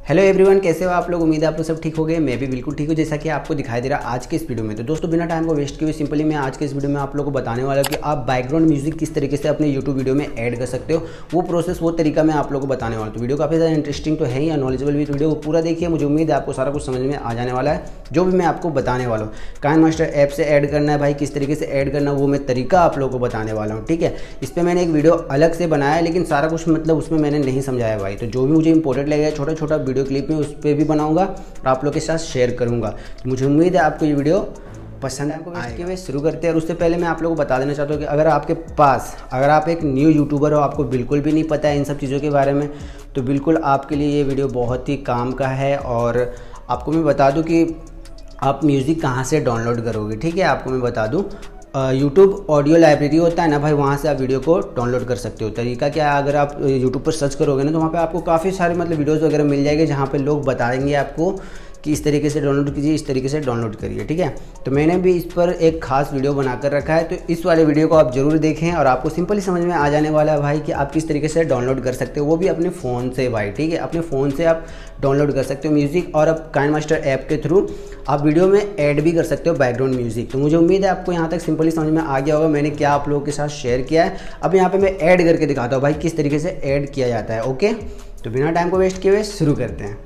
Hello everyone, कैसे हो आप लोग। उम्मीद है आप लोग सब ठीक हो गए। मैं भी बिल्कुल ठीक हूँ, जैसा कि आपको दिखाई दे रहा है आज के इस वीडियो में। तो दोस्तों बिना टाइम को वेस्ट किए हुए सिंपली मैं आज के इस वीडियो में आप लोगों को बताने वाला हूँ कि आप बैकग्राउंड म्यूजिक किस तरीके से अपने यूट्यूब वीडियो में ऐड कर सकते हो। वो प्रोसेस, वो तरीका मैं आप लोगों को बताने वाला हूँ। तो वीडियो काफ़ी ज़्यादा इंटरेस्टिंग तो है ही, नॉलेजेबल भी। वीडियो को पूरा देखिए, मुझे उम्मीद है आपको सारा कुछ समझ में आ जाने वाला है जो भी मैं आपको बताने वाला हूँ। काइनमास्टर ऐप से ऐड करना है भाई, किस तरीके से ऐड करना है वो मैं तरीका आप लोगों को बताने वाला हूँ। ठीक है, इस पर मैंने एक वीडियो अलग से बनाया है, लेकिन सारा कुछ मतलब उसमें मैंने नहीं समझाया भाई। तो जो भी मुझे इंपॉर्टेंट लगेगा छोटा छोटा वीडियो क्लिप में उस पर भी बनाऊंगा और आप लोग के साथ शेयर करूंगा। तो मुझे उम्मीद है आपको ये वीडियो पसंद आएगा। हुए शुरू करते हैं। और उससे पहले मैं आप लोगों को बता देना चाहता हूँ कि अगर आप एक न्यू यूट्यूबर हो, आपको बिल्कुल भी नहीं पता है इन सब चीज़ों के बारे में, तो बिल्कुल आपके लिए ये वीडियो बहुत ही काम का है। और आपको मैं बता दूँ कि आप म्यूज़िक कहाँ से डाउनलोड करोगे। ठीक है, आपको मैं बता दूँ, यूट्यूब ऑडियो लाइब्रेरी होता है ना भाई, वहाँ से आप वीडियो को डाउनलोड कर सकते हो। तरीका क्या है, अगर आप यूट्यूब पर सर्च करोगे ना तो वहाँ पे आपको काफ़ी सारे मतलब वीडियोस वगैरह मिल जाएंगे, जहाँ पे लोग बताएंगे आपको कि इस तरीके से डाउनलोड कीजिए, इस तरीके से डाउनलोड करिए। ठीक है, तो मैंने भी इस पर एक खास वीडियो बनाकर रखा है, तो इस वाले वीडियो को आप ज़रूर देखें और आपको सिंपली समझ में आ जाने वाला है भाई कि आप किस तरीके से डाउनलोड कर सकते हो, वो भी अपने फ़ोन से भाई। ठीक है, अपने फ़ोन से आप डाउनलोड कर सकते हो म्यूज़िक, और अब काइनमास्टर ऐप के थ्रू आप वीडियो में ऐड भी कर सकते हो बैकग्राउंड म्यूज़िक। तो मुझे उम्मीद है आपको यहाँ तक सिंपली समझ में आ गया होगा मैंने क्या आप लोगों के साथ शेयर किया है। अब यहाँ पे मैं ऐड करके दिखाता हूँ भाई किस तरीके से ऐड किया जाता है। ओके, तो बिना टाइम को वेस्ट किए हुए शुरू करते हैं।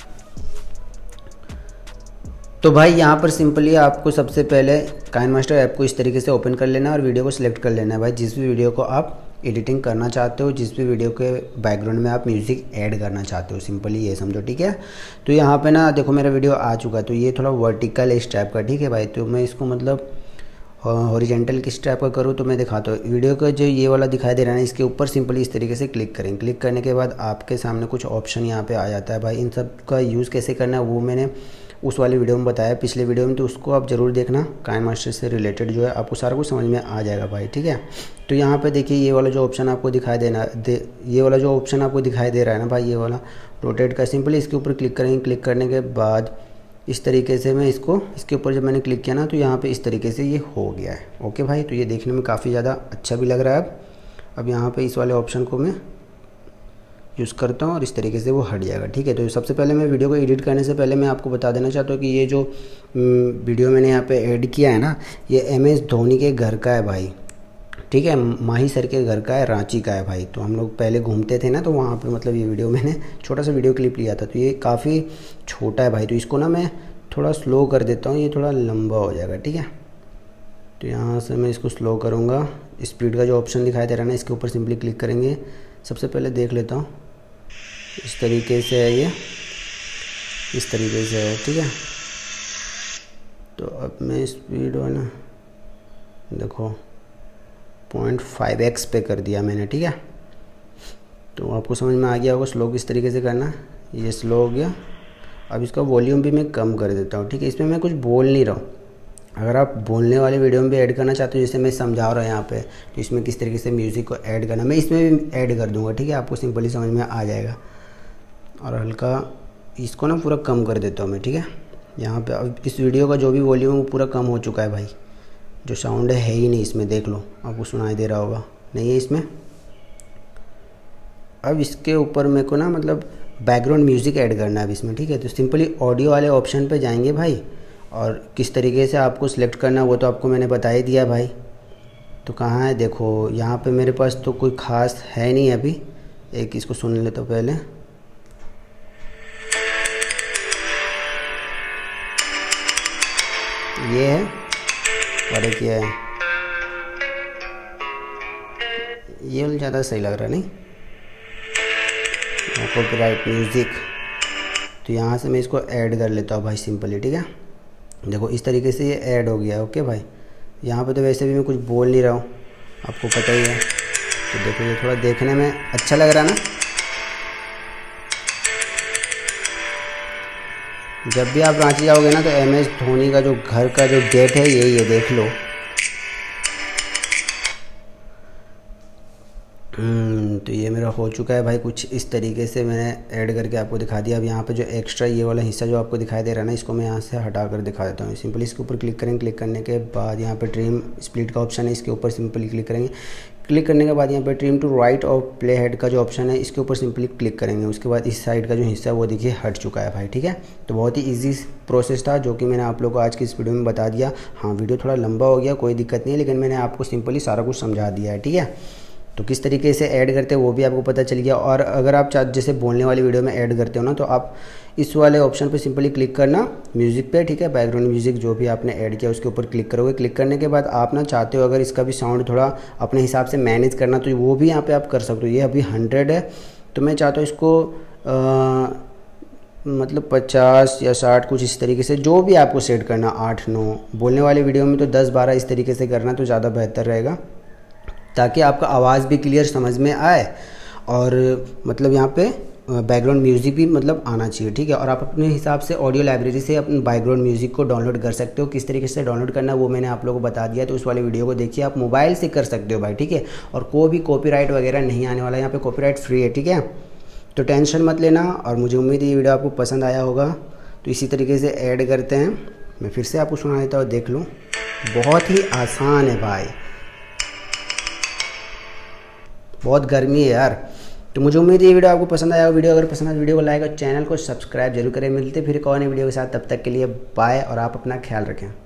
तो भाई यहाँ पर सिंपली आपको सबसे पहले काइनमास्टर ऐप को इस तरीके से ओपन कर लेना है और वीडियो को सिलेक्ट कर लेना है भाई। जिस भी वीडियो को आप एडिटिंग करना चाहते हो, जिस भी वीडियो के बैकग्राउंड में आप म्यूज़िक ऐड करना चाहते हो, सिंपली ये समझो। ठीक है, तो यहाँ पे ना देखो मेरा वीडियो आ चुका है, तो ये थोड़ा वर्टिकल है इस टाइप का। ठीक है भाई, तो मैं इसको मतलब हॉरिजेंटल किस टाइप का करूँ तो मैं दिखाता हूँ। वीडियो का जो ये वाला दिखाई दे रहा है ना, इसके ऊपर सिंपली इस तरीके से क्लिक करें। क्लिक करने के बाद आपके सामने कुछ ऑप्शन यहाँ पे आ जाता है भाई। इन सब का यूज़ कैसे करना है वो मैंने उस वाली वीडियो में बताया, पिछले वीडियो में, तो उसको आप ज़रूर देखना। काइनमास्टर से रिलेटेड जो है आपको सारा कुछ समझ में आ जाएगा भाई। ठीक है, तो यहाँ पे देखिए ये वाला जो ऑप्शन आपको दिखाई ये वाला जो ऑप्शन आपको दिखाई दे रहा है ना भाई, ये वाला रोटेट का, सिंपली इसके ऊपर क्लिक करेंगे। क्लिक करने के बाद इस तरीके से मैं इसके ऊपर जब मैंने क्लिक किया ना, तो यहाँ पे इस तरीके से ये हो गया है। ओके भाई, तो ये देखने में काफ़ी ज़्यादा अच्छा भी लग रहा है। अब यहाँ पे इस वाले ऑप्शन को मैं यूज़ करता हूँ और इस तरीके से वो हट जाएगा। ठीक है, तो सबसे पहले मैं वीडियो को एडिट करने से पहले मैं आपको बता देना चाहता हूँ कि ये जो वीडियो मैंने यहाँ पे ऐड किया है ना, ये MS धोनी के घर का है भाई। ठीक है, माही सर के घर का है, रांची का है भाई। तो हम लोग पहले घूमते थे ना, तो वहाँ पे मतलब ये वीडियो मैंने छोटा सा वीडियो क्लिप लिया था। तो ये काफ़ी छोटा है भाई, तो इसको ना मैं थोड़ा स्लो कर देता हूँ, ये थोड़ा लंबा हो जाएगा। ठीक है, तो यहाँ से मैं इसको स्लो करूँगा। स्पीड का जो ऑप्शन दिखाई दे रहा है ना, इसके ऊपर सिंपली क्लिक करेंगे। सबसे पहले देख लेता हूँ, इस तरीके से है ये, इस तरीके से है। ठीक है, तो अब मैं स्पीड है ना देखो 0.5x पे कर दिया मैंने। ठीक है, तो आपको समझ में आ गया होगा स्लो किस तरीके से करना। ये स्लो हो गया। अब इसका वॉल्यूम भी मैं कम कर देता हूँ। ठीक है, इसमें मैं कुछ बोल नहीं रहा हूँ। अगर आप बोलने वाले वीडियो में भी ऐड करना चाहते हो, जैसे मैं समझा रहा हूँ यहाँ पे, तो इसमें किस तरीके से म्यूज़िक को ऐड करना, मैं इसमें भी ऐड कर दूँगा। ठीक है, आपको सिंपली समझ में आ जाएगा। और हल्का इसको ना पूरा कम कर देता हूँ मैं। ठीक है, यहाँ पे अब इस वीडियो का जो भी वॉल्यूम वो पूरा कम हो चुका है भाई। जो साउंड है ही नहीं इसमें, देख लो, आपको सुनाई दे रहा होगा, नहीं है इसमें। अब इसके ऊपर मेरे को ना मतलब बैकग्राउंड म्यूज़िक ऐड करना है अब इसमें। ठीक है, तो सिंपली ऑडियो वाले ऑप्शन पे जाएंगे भाई, और किस तरीके से आपको सिलेक्ट करना है वो तो आपको मैंने बता ही दिया भाई। तो कहाँ है, देखो यहाँ पे मेरे पास तो कोई ख़ास है नहीं अभी। एक इसको सुन लेता हूँ पहले। ये है और एक ये है, ये ज़्यादा सही लग रहा नहीं, कॉपीराइट म्यूज़िक। तो यहाँ से मैं इसको ऐड कर लेता हूँ भाई सिंपली। ठीक है, देखो इस तरीके से ये ऐड हो गया है। ओके भाई, यहाँ पे तो वैसे भी मैं कुछ बोल नहीं रहा हूँ, आपको पता ही है। तो देखो ये थोड़ा देखने में अच्छा लग रहा है ना। जब भी आप रांची जाओगे ना, तो MS धोनी का जो घर का जो गेट है यही है, देख लो। तो ये मेरा हो चुका है भाई, कुछ इस तरीके से मैंने ऐड करके आपको दिखा दिया। अब यहाँ पे जो एक्स्ट्रा ये वाला हिस्सा जो आपको दिखाई दे रहा है ना, इसको मैं यहाँ से हटा कर दिखा देता हूँ। सिंपली इसके ऊपर क्लिक करेंगे, क्लिक करने के बाद यहाँ पे ट्रिम स्प्लिट का ऑप्शन है, इसके ऊपर सिंपली क्लिक करेंगे। क्लिक करने के बाद यहाँ पे ट्रिम टू राइट और प्ले हेड का जो ऑप्शन है, इसके ऊपर सिंपली क्लिक करेंगे। उसके बाद इस साइड का जो हिस्सा है वो देखिए हट चुका है भाई, ठीक है। तो बहुत ही ईजी प्रोसेस था जो कि मैंने आप लोगों को आज की इस वीडियो में बता दिया। हाँ, वीडियो थोड़ा लंबा हो गया, कोई दिक्कत नहीं है, लेकिन मैंने आपको सिंपली सारा कुछ समझा दिया है, ठीक है। तो किस तरीके से ऐड करते हैं वो भी आपको पता चल गया। और अगर आप जैसे बोलने वाली वीडियो में ऐड करते हो ना, तो आप इस वाले ऑप्शन पे सिंपली क्लिक करना म्यूज़िक पे, ठीक है। बैकग्राउंड म्यूज़िक जो भी आपने ऐड किया उसके ऊपर क्लिक करोगे। क्लिक करने के बाद आप ना चाहते हो अगर इसका भी साउंड थोड़ा अपने हिसाब से मैनेज करना, तो वो भी यहाँ पे आप कर सकते हो। ये अभी 100 है, तो मैं चाहता हूँ इसको मतलब 50 या 60 कुछ इस तरीके से, जो भी आपको सेट करना, 8-9। बोलने वाली वीडियो में तो 10-12 इस तरीके से करना तो ज़्यादा बेहतर रहेगा, ताकि आपका आवाज़ भी क्लियर समझ में आए और मतलब यहाँ पे बैकग्राउंड म्यूज़िक भी मतलब आना चाहिए, ठीक है। और आप अपने हिसाब से ऑडियो लाइब्रेरी से अपने बैकग्राउंड म्यूज़िक को डाउनलोड कर सकते हो। किस तरीके से डाउनलोड करना है वो मैंने आप लोगों को बता दिया, तो उस वाली वीडियो को देखिए। आप मोबाइल से कर सकते हो भाई, ठीक है। और कोई भी कॉपीराइट वगैरह नहीं आने वाला, यहाँ पे कॉपीराइट फ्री है, ठीक है। तो टेंशन मत लेना। और मुझे उम्मीद है ये वीडियो आपको पसंद आया होगा। तो इसी तरीके से ऐड करते हैं। मैं फिर से आपको सुना देता हूँ, देख लूँ। बहुत ही आसान है भाई, बहुत गर्मी है यार। तो मुझे उम्मीद है ये वीडियो आपको पसंद आया। वीडियो अगर पसंद आया वीडियो को लाइक और चैनल को सब्सक्राइब जरूर करें। मिलते फिर एक और नई वीडियो के साथ, तब तक के लिए बाय और आप अपना ख्याल रखें।